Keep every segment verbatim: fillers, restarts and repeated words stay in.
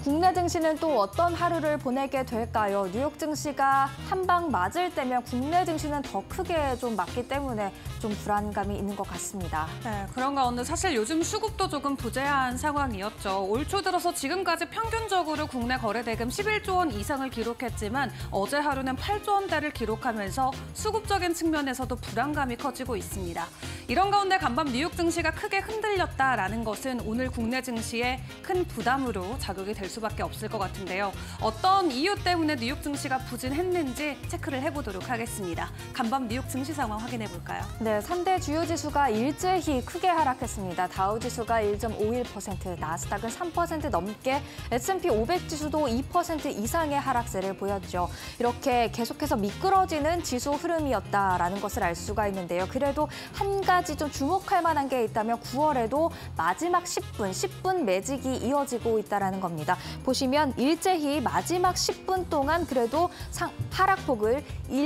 국내 증시는 또 어떤 하루를 보내게 될까요? 뉴욕 증시가 한 방 맞을 때면 국내 증시는 더 크게 좀 맞기 때문에 좀 불안감이 있는 것 같습니다. 네, 그런 가운데 사실 요즘 수급도 조금 부재한 상황이었죠. 올 초 들어서 지금까지 평균적으로 국내 거래대금 십일조 원 이상을 기록했지만 어제 하루는 팔조 원대를 기록하면서 수급적인 측면에서도 불안감이 커지고 있습니다. 이런 가운데 간밤 뉴욕 증시가 크게 흔들렸다라는 것은 오늘 국내 증시에 큰 부담으로 작용이 될 수밖에 없을 것 같은데요. 어떤 이유 때문에 뉴욕 증시가 부진했는지 체크를 해보도록 하겠습니다. 간밤 뉴욕 증시 상황 확인해 볼까요? 네, 삼 대 주요 지수가 일제히 크게 하락했습니다. 다우 지수가 일 점 오일 퍼센트, 나스닥은 삼 퍼센트 넘게, 에스 앤 피 오백 지수도 이 퍼센트 이상의 하락세를 보였죠. 이렇게 계속해서 미끄러지는 지수 흐름이었다라는 것을 알 수가 있는데요. 그래도 한 가지 좀 주목할 만한 게 있다면 구월에도 마지막 십 분, 십 분 매직이 이어지고 있다는 겁니다. 보시면 일제히 마지막 십 분 동안 그래도 상, 하락폭을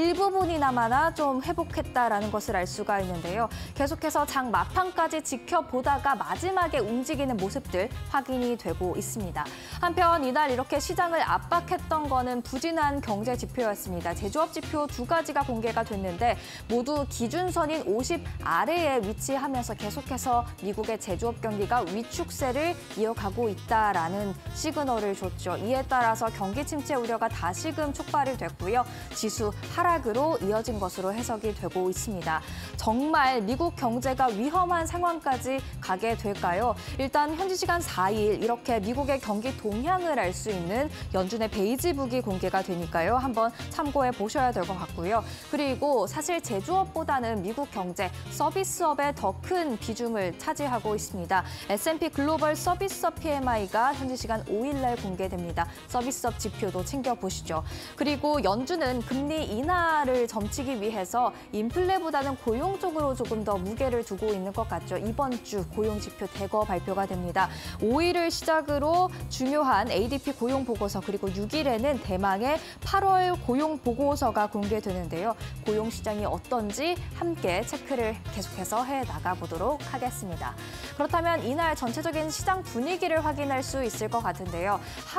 일부분이나마나 좀 회복했다라는 것을 알 수가 있는데요. 계속해서 장 막판까지 지켜보다가 마지막에 움직이는 모습들 확인이 되고 있습니다. 한편 이날 이렇게 시장을 압박했던 거는 부진한 경제 지표였습니다. 제조업 지표 두 가지가 공개가 됐는데 모두 기준선인 오십 아래에 위치하면서 계속해서 미국의 제조업 경기가 위축세를 이어가고 있다라는 시그널을 줬죠. 이에 따라서 경기 침체 우려가 다시금 촉발이 됐고요. 지수 하락으로 이어진 것으로 해석이 되고 있습니다. 정말 미국 경제가 위험한 상황까지 가게 될까요? 일단 현지 시간 사 일 이렇게 미국의 경기 동향을 알 수 있는 연준의 베이지북이 공개가 되니까요. 한번 참고해 보셔야 될 것 같고요. 그리고 사실 제조업보다는 미국 경제, 서비스업에 더 큰 비중을 차지하고 있습니다. 에스 앤 피 글로벌 서비스업 피 엠 아이가 현지 시간 오 일 날 공개됩니다. 서비스업 지표도 챙겨보시죠. 그리고 연준은 금리 인하를 점치기 위해서 인플레보다는 고용 쪽으로 조금 더 무게를 두고 있는 것 같죠. 이번 주 고용 지표 대거 발표가 됩니다. 오 일을 시작으로 중요한 에이 디 피 고용 보고서 그리고 육 일에는 대망의 팔월 고용 보고서가 공개되는데요. 고용 시장이 어떤지 함께 체크를 계속해서 해 나가보도록 하겠습니다. 그렇다면 이날 전체적인 시장 분위기를 확인할 수 있을 것 같은데요.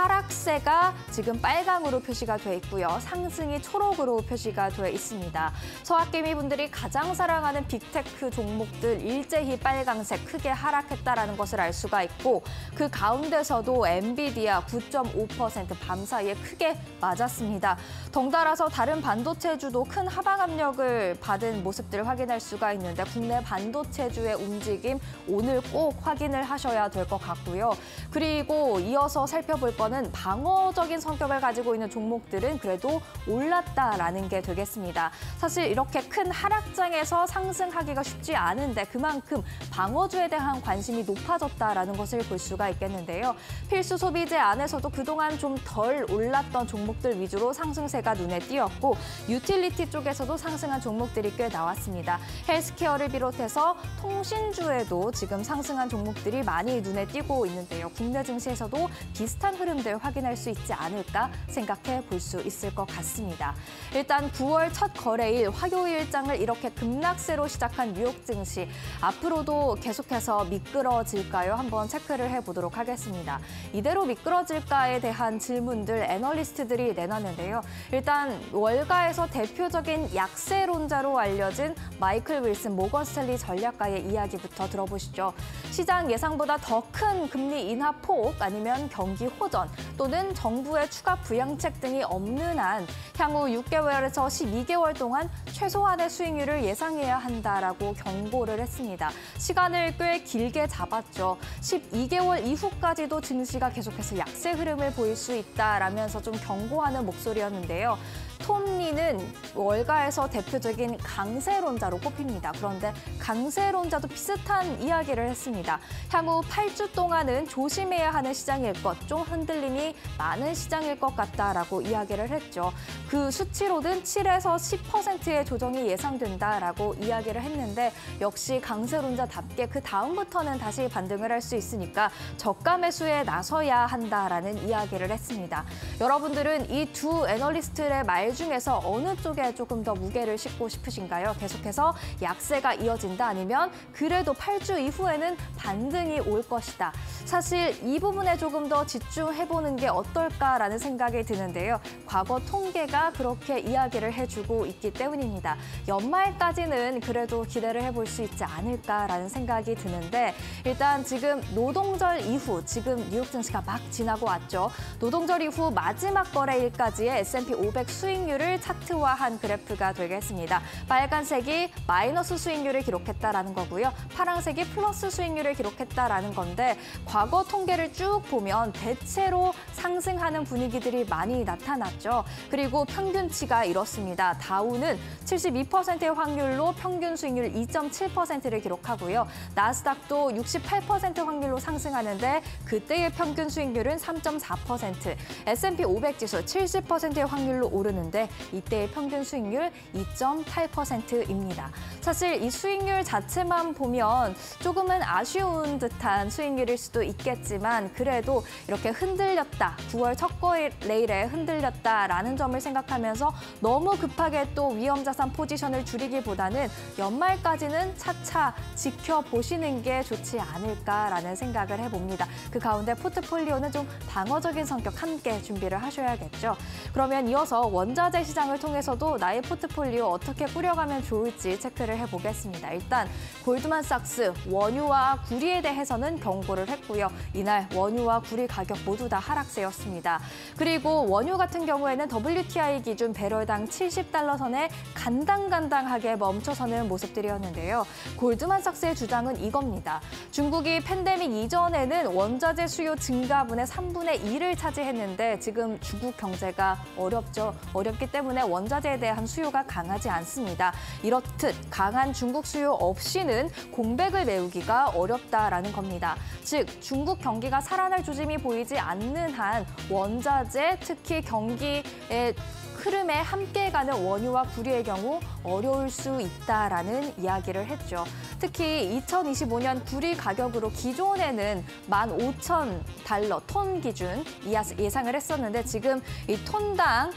하락세가 지금 빨강으로 표시가 돼 있고요. 상승이 초록으로 표시가 돼 있습니다. 서학개미 분들이 가장 사랑하는 빅테크 종목들 일제히 빨강색 크게 하락했다라는 것을 알 수가 있고 그 가운데서도 엔비디아 구 점 오 퍼센트 밤 사이에 크게 맞았습니다. 덩달아서 다른 반도체주도 큰 하방 압력을 받은 모습들을 확인할 수가 있는데 국내 반도체주의 움직임 오늘 꼭 확인을 하셔야 될 것 같고요. 그리고 이어서 살펴볼 거는 방어적인 성격을 가지고 있는 종목들은 그래도 올랐다라는 게 되겠습니다. 사실 이렇게 큰 하락장에서 상승하기가 쉽지 않은데 그만큼 방어주에 대한 관심이 높아졌다라는 것을 볼 수가 있겠는데요. 필수 소비재 안에서도 그동안 좀 덜 올랐던 종목들 위주로 상승세가 눈에 띄었고 유틸리티 쪽에서도 상승한 종목들이 꽤 나왔습니다. 헬스케어를 비롯해서 통신주에도 지금 상승한 종목들이 많이 눈에 띄고 있는데요. 국내 증시에서도 비슷한 흐름들 확인할 수 있지 않을까 생각해 볼 수 있을 것 같습니다. 일단 구월 첫 거래일 화요일장을 이렇게 급락세로 시작한 뉴욕 증시 앞으로도 계속해서 미끄러질까요? 한번 체크를 해보도록 하겠습니다. 이대로 미끄러질까에 대한 질문들 애널리스트들이 내놨는데요. 일단 월가에서 대표적인 약세론자로 알려진 마이클 윌슨 모건 스탠리 전략가의 이야기부터 들어보시죠. 시장 예상보다 더 큰 금리 인하 폭 아니면 경기 호전 또는 정부의 추가 부양책 등이 없는 한 향후 육 개월에서 십이 개월 동안 최소한의 수익률을 예상해야 한다라고 경고를 했습니다. 시간을 꽤 길게 잡았죠. 십이 개월 이후까지도 증시가 계속해서 약세 흐름을 보일 수 있다라면서 좀 경고하는 목소리였는데요. 톰리는 월가에서 대표적인 강세론자로 꼽힙니다. 그런데 강세론자도 비슷한 이야기를 했습니다. 향후 팔 주 동안은 조심해야 하는 시장일 것, 좀 흔들림이 많은 시장일 것 같다라고 이야기를 했죠. 그 수치로는 칠에서 십 퍼센트의 조정이 예상된다라고 이야기를 했는데 역시 강세론자답게 그 다음부터는 다시 반등을 할 수 있으니까 저가 매수에 나서야 한다라는 이야기를 했습니다. 여러분들은 이 두 애널리스트의 말 중에서 어느 쪽에 조금 더 무게를 싣고 싶으신가요? 계속해서 약세가 이어진다 아니면 그래도 팔 주 이후에는 반등이 올 것이다. 사실 이 부분에 조금 더 집중해보는 게 어떨까라는 생각이 드는데요. 과거 통계가 그렇게 이야기를 해주고 있기 때문입니다. 연말까지는 그래도 기대를 해볼 수 있지 않을까라는 생각이 드는데 일단 지금 노동절 이후 지금 뉴욕 증시가 막 지나고 왔죠. 노동절 이후 마지막 거래일까지의 에스 앤 피 오백 수익률을 차트화한 그래프가 되겠습니다. 빨간색이 마이너스 수익률을 기록했다라는 거고요. 파란색이 플러스 수익률을 기록했다라는 건데 과거 통계를 쭉 보면 대체로 상승하는 분위기들이 많이 나타났죠. 그리고 평균치가 이렇습니다. 다우는 칠십이 퍼센트의 확률로 평균 수익률 이 점 칠 퍼센트를 기록하고요. 나스닥도 육십팔 퍼센트 확률로 상승하는데 그때의 평균 수익률은 삼 점 사 퍼센트, 에스 앤 피 오백 지수 칠십 퍼센트의 확률로 오르는데 이때의 평균 수익률 이 점 팔 퍼센트입니다. 사실 이 수익률 자체만 보면 조금은 아쉬운 듯한 수익률일 수도 있겠지만 그래도 이렇게 흔들렸다, 구월 첫 거래일에 흔들렸다라는 점을 생각하면서 너무 급하게 또 위험자산 포지션을 줄이기보다는 연말까지는 차차 지켜보시는 게 좋지 않을까라는 생각을 해봅니다. 그 가운데 포트폴리오는 좀 방어적인 성격 함께 준비를 하셔야겠죠. 그러면 이어서 원자재 시장을 통해서도 나의 포트폴리오 어떻게 꾸려가면 좋을지 체크를 해보겠습니다. 일단 골드만삭스, 원유와 구리에 대해서는 경고를 했고요. 이날 원유와 구리 가격 모두 다 하락세였습니다. 그리고 원유 같은 경우에는 더블유 티 아이 기준 배럴당 칠십 달러 선에 간당간당하게 멈춰서는 모습들이었는데요. 골드만삭스의 주장은 이겁니다. 중국이 팬데믹 이전에는 원자재 수요 증가분의 삼분의 일을 차지했는데 지금 중국 경제가 어렵죠. 어렵기 때문에 원자재에 대한 수요가 강하지 않습니다. 이렇듯 강한 중국 수요 없이는 공백을 메우기가 어렵다라는 겁니다. 즉 중국 경기가 살아날 조짐이 보이지 않는 한 원자재, 특히 경기의 흐름에 함께 가는 원유와 구리의 경우 어려울 수 있다라는 이야기를 했죠. 특히 이천이십오 년 구리 가격으로 기존에는 만 오천 달러 톤 기준 예상을 했었는데 지금 이 톤당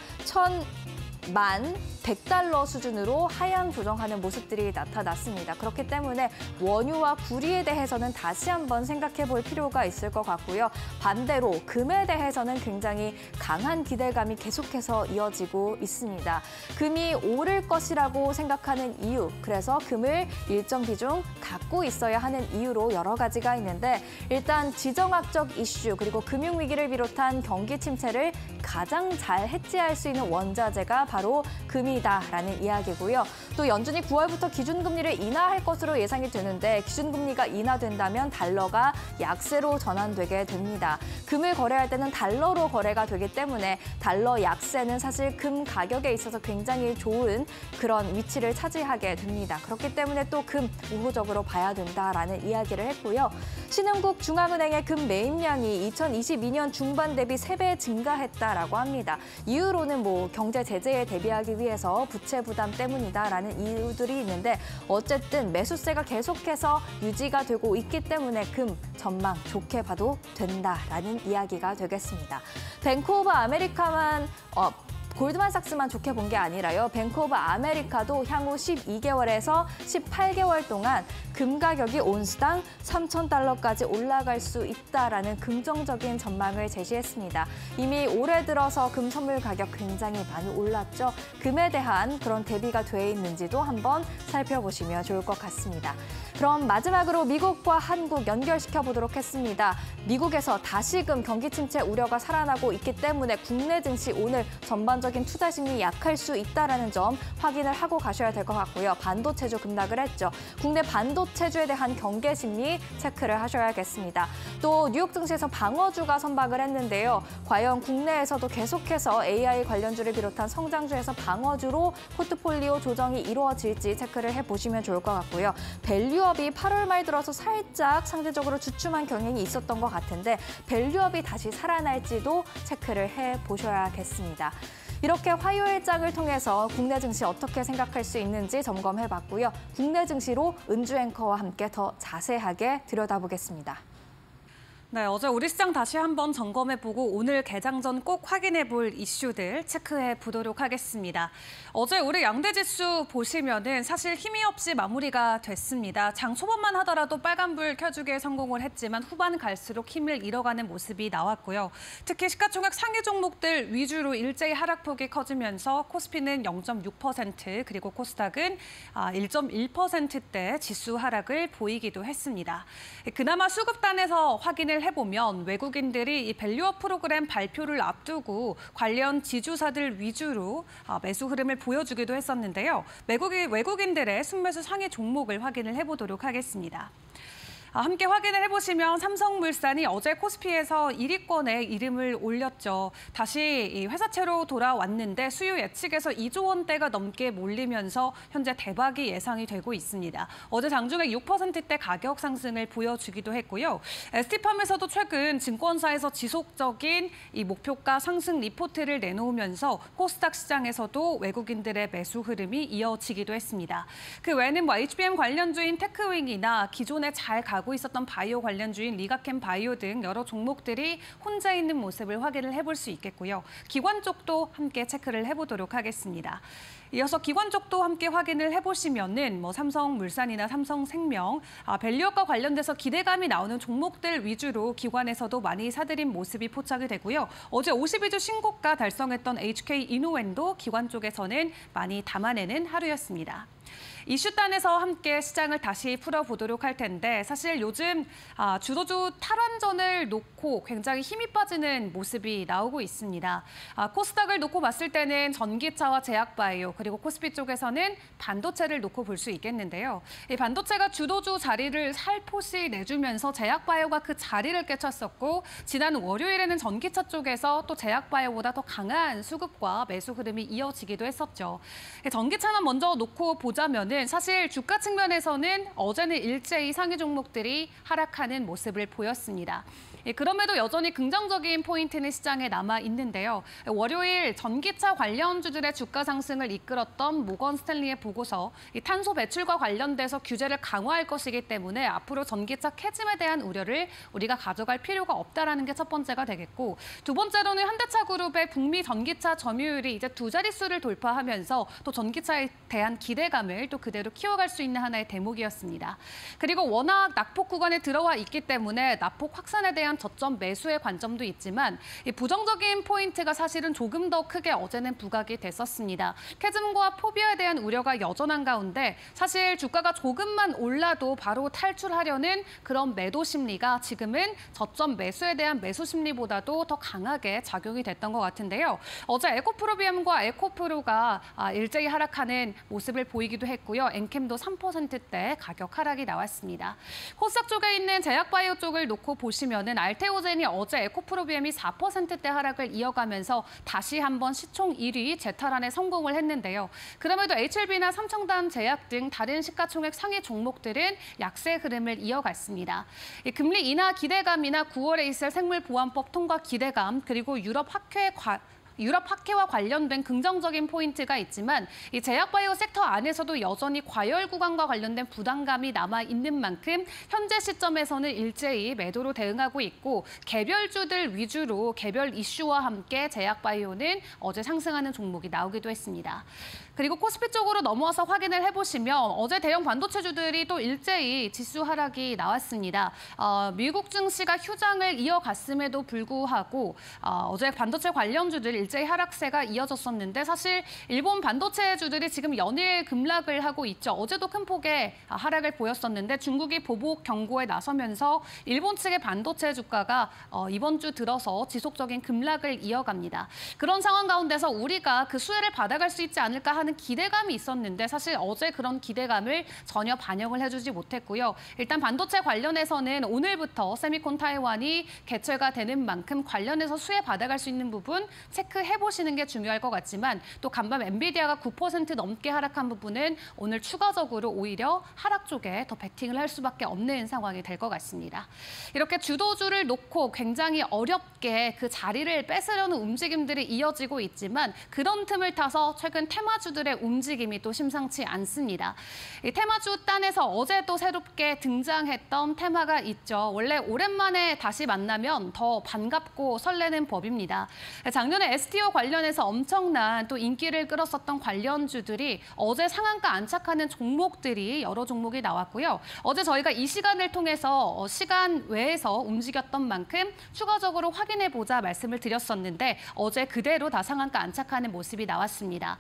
천만 백 달러 수준으로 하향 조정하는 모습들이 나타났습니다. 그렇기 때문에 원유와 구리에 대해서는 다시 한번 생각해 볼 필요가 있을 것 같고요. 반대로 금에 대해서는 굉장히 강한 기대감이 계속해서 이어지고 있습니다. 금이 오를 것이라고 생각하는 이유, 그래서 금을 일정 비중 갖고 있어야 하는 이유로 여러 가지가 있는데 일단 지정학적 이슈 그리고 금융위기를 비롯한 경기 침체를 가장 잘 해지할 수 있는 원자재가 바로 금이 라는 이야기고요. 또 연준이 구월부터 기준금리를 인하할 것으로 예상이 되는데 기준금리가 인하된다면 달러가 약세로 전환되게 됩니다. 금을 거래할 때는 달러로 거래가 되기 때문에 달러 약세는 사실 금 가격에 있어서 굉장히 좋은 그런 위치를 차지하게 됩니다. 그렇기 때문에 또 금 우호적으로 봐야 된다라는 이야기를 했고요. 신흥국 중앙은행의 금 매입량이 이천이십이 년 중반 대비 세 배 증가했다라고 합니다. 이유로는 뭐 경제 제재에 대비하기 위해서 부채 부담 때문이다라는 이유들이 있는데 어쨌든 매수세가 계속해서 유지가 되고 있기 때문에 금 전망 좋게 봐도 된다라는 이야기가 되겠습니다. 뱅크 오브 아메리카만 어, 골드만삭스만 좋게 본 게 아니라요. 뱅크 오브 아메리카도 향후 십이 개월에서 십팔 개월 동안 금 가격이 온스당 삼천 달러까지 올라갈 수 있다라는 긍정적인 전망을 제시했습니다. 이미 올해 들어서 금 선물 가격 굉장히 많이 올랐죠. 금에 대한 그런 대비가 돼 있는지도 한번 살펴보시면 좋을 것 같습니다. 그럼 마지막으로 미국과 한국 연결시켜 보도록 했습니다. 미국에서 다시금 경기 침체 우려가 살아나고 있기 때문에 국내 증시 오늘 전반적인 투자 심리 약할 수 있다는 점 확인을 하고 가셔야 될 것 같고요. 반도체주 급락을 했죠. 국내 반도체주에 대한 경계 심리 체크를 하셔야겠습니다. 또 뉴욕 증시에서 방어주가 선박을 했는데요. 과연 국내에서도 계속해서 에이 아이 관련주를 비롯한 성장주에서 방어주로 포트폴리오 조정이 이루어질지 체크를 해보시면 좋을 것 같고요. 밸류업이 팔월 말 들어서 살짝 상대적으로 주춤한 경향이 있었던 것 같은데 밸류업이 다시 살아날지도 체크를 해보셔야겠습니다. 이렇게 화요일장을 통해서 국내 증시 어떻게 생각할 수 있는지 점검해봤고요. 국내 증시로 은주 앵커와 함께 더 자세하게 들여다보겠습니다. 네, 어제 우리 시장 다시 한번 점검해보고 오늘 개장 전 꼭 확인해볼 이슈들 체크해 보도록 하겠습니다. 어제 우리 양대지수 보시면은 사실 힘이 없이 마무리가 됐습니다. 장 초반만 하더라도 빨간불 켜주기에 성공을 했지만 후반 갈수록 힘을 잃어가는 모습이 나왔고요. 특히 시가총액 상위 종목들 위주로 일제히 하락폭이 커지면서 코스피는 영 점 육 퍼센트 그리고 코스닥은 일 점 일 퍼센트대 지수 하락을 보이기도 했습니다. 그나마 수급단에서 확인을 해보면 외국인들이 이 밸류업 프로그램 발표를 앞두고 관련 지주사들 위주로 매수 흐름을 보여주기도 했었는데요. 외국인, 외국인들의 순매수 상위 종목을 확인을 해보도록 하겠습니다. 함께 확인을 해보시면 삼성물산이 어제 코스피에서 일 위권에 이름을 올렸죠. 다시 회사채로 돌아왔는데 수요 예측에서 이조 원대가 넘게 몰리면서 현재 대박이 예상이 되고 있습니다. 어제 장중에 육 퍼센트대 가격 상승을 보여주기도 했고요. 에스티팜에서도 최근 증권사에서 지속적인 이 목표가 상승 리포트를 내놓으면서 코스닥 시장에서도 외국인들의 매수 흐름이 이어지기도 했습니다. 그 외에는 뭐 에이치비엠 관련주인 테크윙이나 기존에 잘 가고 있었던 바이오 관련주인 리가캠 바이오 등 여러 종목들이 혼자 있는 모습을 확인을 해볼 수 있겠고요. 기관 쪽도 함께 체크를 해보도록 하겠습니다. 이어서 기관 쪽도 함께 확인을 해보시면은 뭐 삼성물산이나 삼성생명, 아, 밸류업과 관련돼서 기대감이 나오는 종목들 위주로 기관에서도 많이 사들인 모습이 포착이 되고요. 어제 오십이 주 신고가 달성했던 에이치케이이노엔도 기관 쪽에서는 많이 담아내는 하루였습니다. 이슈단에서 함께 시장을 다시 풀어보도록 할 텐데 사실 요즘 아, 주도주 탈환전을 놓고 굉장히 힘이 빠지는 모습이 나오고 있습니다. 아, 코스닥을 놓고 봤을 때는 전기차와 제약바이오 그리고 코스피 쪽에서는 반도체를 놓고 볼 수 있겠는데요. 이 반도체가 주도주 자리를 살포시 내주면서 제약바이오가 그 자리를 깨쳤었고 지난 월요일에는 전기차 쪽에서 또 제약바이오보다 더 강한 수급과 매수 흐름이 이어지기도 했었죠. 전기차만 먼저 놓고 보자면은 사실 주가 측면에서는 어제는 일제히 상위 종목들이 하락하는 모습을 보였습니다. 그럼에도 여전히 긍정적인 포인트는 시장에 남아 있는데요. 월요일 전기차 관련주들의 주가 상승을 이끌었던 모건 스탠리의 보고서, 이 탄소 배출과 관련돼서 규제를 강화할 것이기 때문에 앞으로 전기차 캐즘에 대한 우려를 우리가 가져갈 필요가 없다라는 게 첫 번째가 되겠고, 두 번째로는 현대차 그룹의 북미 전기차 점유율이 이제 두 자릿수를 돌파하면서 또 전기차에 대한 기대감을 또 그대로 키워갈 수 있는 하나의 대목이었습니다. 그리고 워낙 낙폭 구간에 들어와 있기 때문에 낙폭 확산에 대한 저점 매수의 관점도 있지만 이 부정적인 포인트가 사실은 조금 더 크게 어제는 부각이 됐었습니다. 캐즘과 포비아에 대한 우려가 여전한 가운데 사실 주가가 조금만 올라도 바로 탈출하려는 그런 매도 심리가 지금은 저점 매수에 대한 매수 심리보다도 더 강하게 작용이 됐던 것 같은데요. 어제 에코프로비엠과 에코프로가 일제히 하락하는 모습을 보이기도 했고요. 엔캠도 삼 퍼센트대 가격 하락이 나왔습니다. 코스닥 쪽에 있는 제약바이오 쪽을 놓고 보시면은 알테오젠이 어제 에코프로비엠이 사 퍼센트대 하락을 이어가면서 다시 한번 시총 일 위 재탈환에 성공을 했는데요. 그럼에도 에이치엘비나 삼청단 제약 등 다른 시가총액 상위 종목들은 약세 흐름을 이어갔습니다. 금리 인하 기대감이나 구월에 있을 생물보안법 통과 기대감 그리고 유럽 학회 과 유럽 학회와 관련된 긍정적인 포인트가 있지만 이 제약바이오 섹터 안에서도 여전히 과열 구간과 관련된 부담감이 남아 있는 만큼 현재 시점에서는 일제히 매도로 대응하고 있고 개별주들 위주로 개별 이슈와 함께 제약바이오는 어제 상승하는 종목이 나오기도 했습니다. 그리고 코스피 쪽으로 넘어와서 확인을 해보시면 어제 대형 반도체주들이 또 일제히 지수 하락이 나왔습니다. 어, 미국 증시가 휴장을 이어갔음에도 불구하고 어, 어제 반도체 관련주들 일제히 하락세가 이어졌었는데 사실 일본 반도체주들이 지금 연일 급락을 하고 있죠. 어제도 큰 폭의 하락을 보였었는데 중국이 보복 경고에 나서면서 일본 측의 반도체 주가가 어, 이번 주 들어서 지속적인 급락을 이어갑니다. 그런 상황 가운데서 우리가 그 수혜를 받아갈 수 있지 않을까 하는 기대감이 있었는데 사실 어제 그런 기대감을 전혀 반영을 해주지 못했고요. 일단 반도체 관련해서는 오늘부터 세미콘 타이완이 개최가 되는 만큼 관련해서 수혜 받아갈 수 있는 부분 체크해보시는 게 중요할 것 같지만 또 간밤 엔비디아가 구 퍼센트 넘게 하락한 부분은 오늘 추가적으로 오히려 하락 쪽에 더 베팅을 할 수밖에 없는 상황이 될 것 같습니다. 이렇게 주도주를 놓고 굉장히 어렵게 그 자리를 뺏으려는 움직임들이 이어지고 있지만 그런 틈을 타서 최근 테마주 테마주들의 움직임이 또 심상치 않습니다. 이 테마주 딴에서 어제 또 새롭게 등장했던 테마가 있죠. 원래 오랜만에 다시 만나면 더 반갑고 설레는 법입니다. 작년에 에스티오 관련해서 엄청난 또 인기를 끌었었던 관련주들이 어제 상한가 안착하는 종목들이 여러 종목이 나왔고요. 어제 저희가 이 시간을 통해서 시간 외에서 움직였던 만큼 추가적으로 확인해보자 말씀을 드렸었는데 어제 그대로 다 상한가 안착하는 모습이 나왔습니다.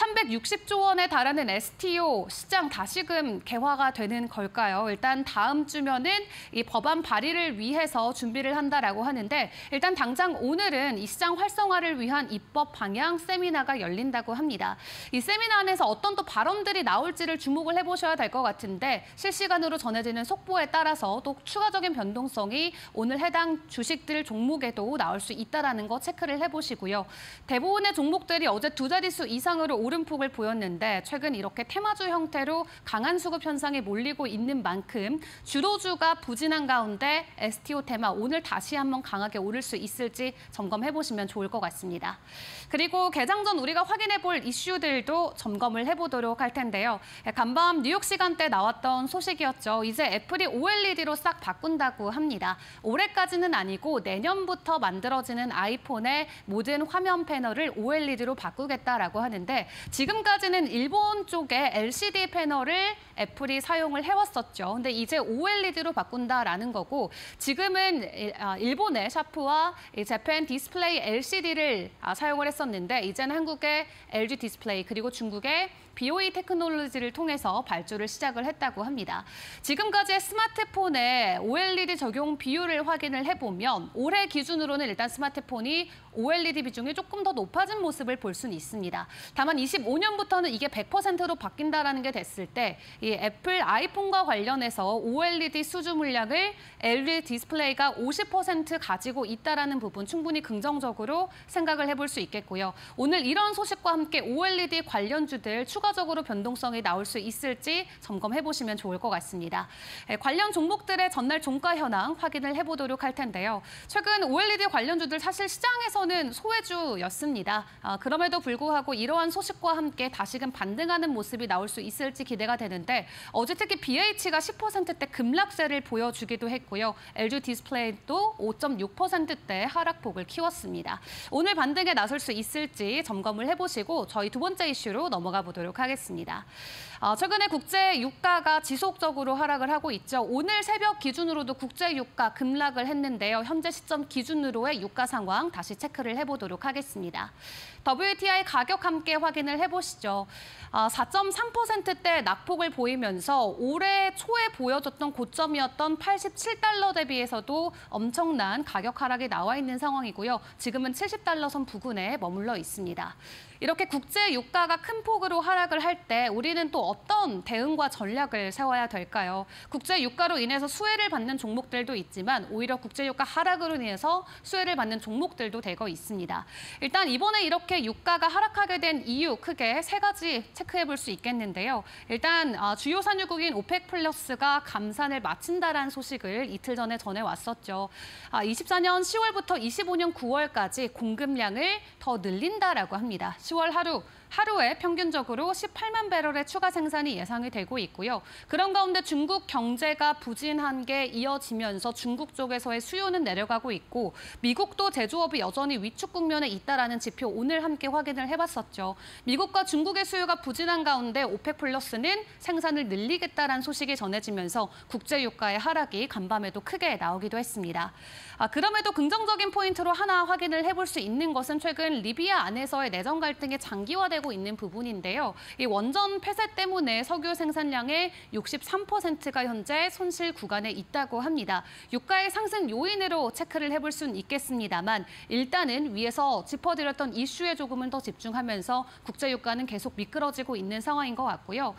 삼백육십조 원에 달하는 에스티오 시장 다시금 개화가 되는 걸까요? 일단 다음 주면은 이 법안 발의를 위해서 준비를 한다라고 하는데 일단 당장 오늘은 이 시장 활성화를 위한 입법 방향 세미나가 열린다고 합니다. 이 세미나 안에서 어떤 또 발언들이 나올지를 주목을 해보셔야 될 것 같은데 실시간으로 전해지는 속보에 따라서 또 추가적인 변동성이 오늘 해당 주식들 종목에도 나올 수 있다는 거 체크를 해보시고요. 대부분의 종목들이 어제 두 자릿수 이상으로 오름폭을 보였는데 최근 이렇게 테마주 형태로 강한 수급 현상에 몰리고 있는 만큼 주도주가 부진한 가운데 에스티오 테마 오늘 다시 한번 강하게 오를 수 있을지 점검해보시면 좋을 것 같습니다. 그리고 개장 전 우리가 확인해볼 이슈들도 점검을 해보도록 할 텐데요. 간밤 뉴욕 시간대 나왔던 소식이었죠. 이제 애플이 오엘이디로 싹 바꾼다고 합니다. 올해까지는 아니고 내년부터 만들어지는 아이폰의 모든 화면 패널을 오엘이디로 바꾸겠다라고 하는데 지금까지는 일본 쪽에 엘시디 패널을 애플이 사용을 해왔었죠. 근데 이제 오엘이디로 바꾼다라는 거고 지금은 일본의 샤프와 재팬 디스플레이 엘시디를 사용을 했었는데 이제는 한국의 엘지 디스플레이 그리고 중국의 비오이 테크놀로지를 통해서 발주를 시작을 했다고 합니다. 지금까지의 스마트폰의 오엘이디 적용 비율을 확인을 해보면 올해 기준으로는 일단 스마트폰이 오엘이디 비중이 조금 더 높아진 모습을 볼 수는 있습니다. 다만 이십오 년부터는 이게 백 퍼센트로 바뀐다는 게 됐을 때 이 애플 아이폰과 관련해서 오엘이디 수주 물량을 엘지 디스플레이가 오십 퍼센트 가지고 있다는 부분 충분히 긍정적으로 생각을 해볼 수 있겠고요. 오늘 이런 소식과 함께 오엘이디 관련주들 추가적으로 변동성이 나올 수 있을지 점검해보시면 좋을 것 같습니다. 관련 종목들의 전날 종가 현황 확인을 해보도록 할 텐데요. 최근 오엘이디 관련주들 사실 시장에서는 소외주였습니다. 아, 그럼에도 불구하고 이러한 소식과 함께 다시금 반등하는 모습이 나올 수 있을지 기대가 되는데 어제 특히 비에이치가 십 퍼센트대 급락세를 보여주기도 했고요. 엘지 디스플레이도 오 점 육 퍼센트대 하락폭을 키웠습니다. 오늘 반등에 나설 수 있을지 점검을 해보시고 저희 두 번째 이슈로 넘어가 보도록 하겠습니다. 어, 최근에 국제 유가가 지속적으로 하락을 하고 있죠. 오늘 새벽 기준으로도 국제 유가 급락을 했는데요. 현재 시점 기준으로의 유가 상황 다시 체크를 해보도록 하겠습니다. 더블유티아이 가격 함께 확인을 해보시죠. 어, 사 점 삼 퍼센트대 낙폭을 보이면서 올해 초에 보여줬던 고점이었던 팔십칠 달러 대비해서도 엄청난 가격 하락이 나와 있는 상황이고요. 지금은 칠십 달러 선 부근에 머물러 있습니다. 이렇게 국제 유가가 큰 폭으로 하락을 할 때 우리는 또 어떤 대응과 전략을 세워야 될까요? 국제 유가로 인해서 수혜를 받는 종목들도 있지만 오히려 국제 유가 하락으로 인해서 수혜를 받는 종목들도 대거 있습니다. 일단 이번에 이렇게 유가가 하락하게 된 이유 크게 세 가지 체크해 볼 수 있겠는데요. 일단 주요 산유국인 오펙 플러스가 감산을 마친다라는 소식을 이틀 전에 전해왔었죠. 이십사 년 시월부터 이십오 년 구월까지 공급량을 더 늘린다라고 합니다. 시월 하루, 하루에 평균적으로 십팔만 배럴의 추가 생산이 예상이 되고 있고요. 그런 가운데 중국 경제가 부진한 게 이어지면서 중국 쪽에서의 수요는 내려가고 있고 미국도 제조업이 여전히 위축 국면에 있다라는 지표 오늘 함께 확인을 해봤었죠. 미국과 중국의 수요가 부진한 가운데 오펙 플러스는 생산을 늘리겠다라는 소식이 전해지면서 국제 유가의 하락이 간밤에도 크게 나오기도 했습니다. 아, 그럼에도 긍정적인 포인트로 하나 확인을 해볼 수 있는 것은 최근 리비아 안에서의 내정 갈등이 장기화되고 있는 부분인데요. 이 원전 폐쇄 때문에 석유 생산량의 육십삼 퍼센트가 현재 손실 구간에 있다고 합니다. 유가의 상승 요인으로 체크를 해볼 수는 있겠습니다만 일단은 위에서 짚어드렸던 이슈에 조금은 더 집중하면서 국제 유가는 계속 미끄러지고 있는 상황인 것 같고요.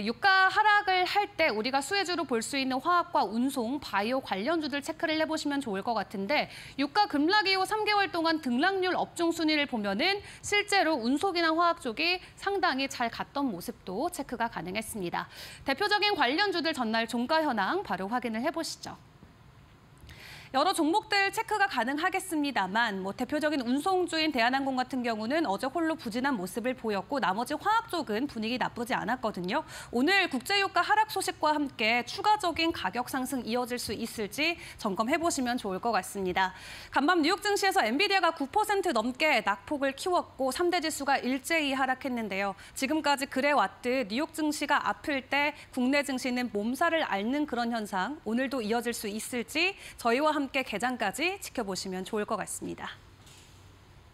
유가 하락을 할 때 우리가 수혜주로 볼 수 있는 화학과 운송, 바이오 관련주들 체크를 해보시면 좋을 것 같은데 유가 급락 이후 삼 개월 동안 등락률 업종 순위를 보면은 실제로 운송이나 화학 쪽이 상당히 잘 갔던 모습도 체크가 가능했습니다. 대표적인 관련주들 전날 종가 현황 바로 확인을 해보시죠. 여러 종목들 체크가 가능하겠습니다만 뭐 대표적인 운송주인 대한항공 같은 경우는 어제 홀로 부진한 모습을 보였고 나머지 화학 쪽은 분위기 나쁘지 않았거든요. 오늘 국제유가 하락 소식과 함께 추가적인 가격 상승 이어질 수 있을지 점검해보시면 좋을 것 같습니다. 간밤 뉴욕 증시에서 엔비디아가 구 퍼센트 넘게 낙폭을 키웠고 삼 대 지수가 일제히 하락했는데요. 지금까지 그래왔듯 뉴욕 증시가 아플 때 국내 증시는 몸살을 앓는 그런 현상 오늘도 이어질 수 있을지 저희와 함께 개장까지 지켜보시면 좋을 것 같습니다.